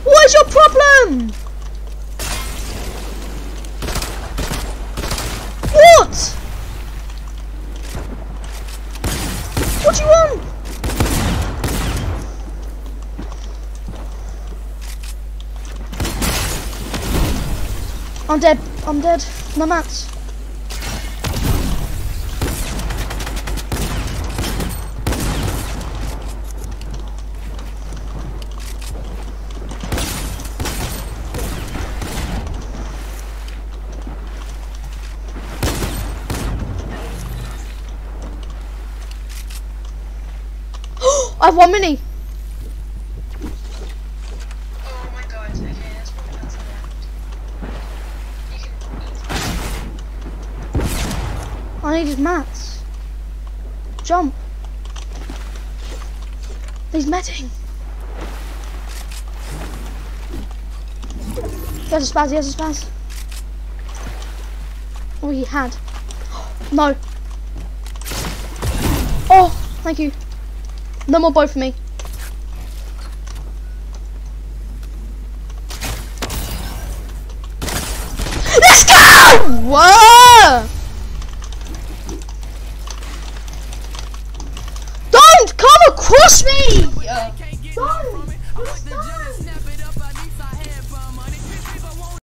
What is your problem? What? What do you want? I'm dead. I'm dead. No mats. I have 1 mini. Oh my god, okay, that's probably not so bad. I needed mats. Jump. He's metting. He has a spaz, he has a spaz. Oh, he had. No. Oh, thank you. No more bow for me. Let's go! Whoa! Don't come across me! Don't!